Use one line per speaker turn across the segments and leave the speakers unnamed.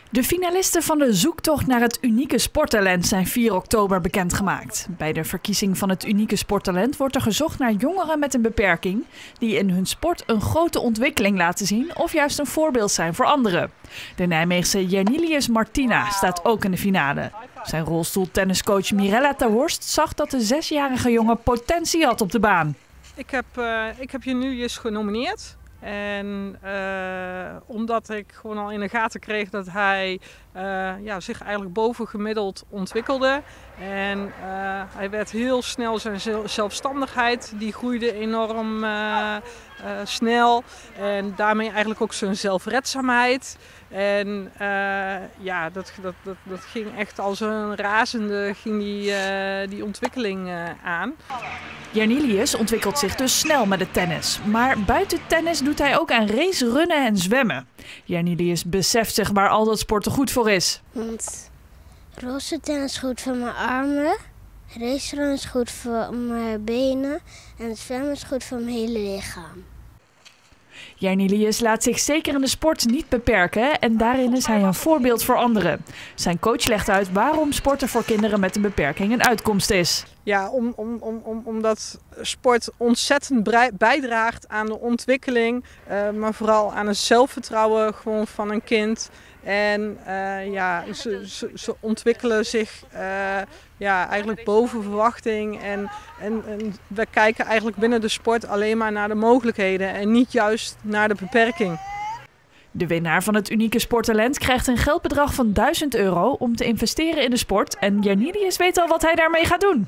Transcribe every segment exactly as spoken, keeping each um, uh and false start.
De finalisten van de zoektocht naar het unieke sporttalent zijn vier oktober bekendgemaakt. Bij de verkiezing van het unieke sporttalent wordt er gezocht naar jongeren met een beperking die in hun sport een grote ontwikkeling laten zien of juist een voorbeeld zijn voor anderen. De Nijmeegse Jernilius Martina staat ook in de finale. Zijn rolstoeltenniscoach Mirella ter Horst zag dat de zesjarige jongen potentie had op de baan.
Ik heb, uh, ik heb Jernilius genomineerd. En uh, omdat ik gewoon al in de gaten kreeg dat hij uh, ja, zich eigenlijk bovengemiddeld ontwikkelde. En uh, hij werd heel snel, zijn zelfstandigheid, die groeide enorm uh, uh, snel. En daarmee eigenlijk ook zijn zelfredzaamheid. En uh, ja, dat, dat, dat, dat ging echt als een razende ging die, uh, die ontwikkeling uh, aan.
Jernilius ontwikkelt zich dus snel met het tennis. Maar buiten tennis doet hij ook aan race, runnen en zwemmen. Jernilius beseft zich waar al dat sporten goed voor is.
Want rolstoeltennis is goed voor mijn armen, racerunnen is goed voor mijn benen en zwemmen is goed voor mijn hele lichaam.
Jernilius laat zich zeker in de sport niet beperken en daarin is hij een voorbeeld voor anderen. Zijn coach legt uit waarom sporten voor kinderen met een beperking een uitkomst is.
Ja, om, om, om, om, omdat sport ontzettend bijdraagt aan de ontwikkeling, uh, maar vooral aan het zelfvertrouwen gewoon van een kind. En uh, ja, ze, ze, ze ontwikkelen zich uh, ja, eigenlijk boven verwachting. En, en, en we kijken eigenlijk binnen de sport alleen maar naar de mogelijkheden en niet juist naar de beperking.
De winnaar van het unieke sporttalent krijgt een geldbedrag van duizend euro om te investeren in de sport. En Jernilius weet al wat hij daarmee gaat doen.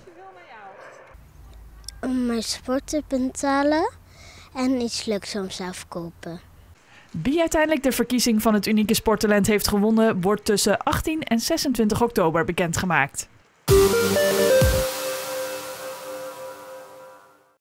Om mijn sport te betalen en iets leuks om zelf kopen.
Wie uiteindelijk de verkiezing van het unieke sporttalent heeft gewonnen, wordt tussen achttien en zesentwintig oktober bekendgemaakt.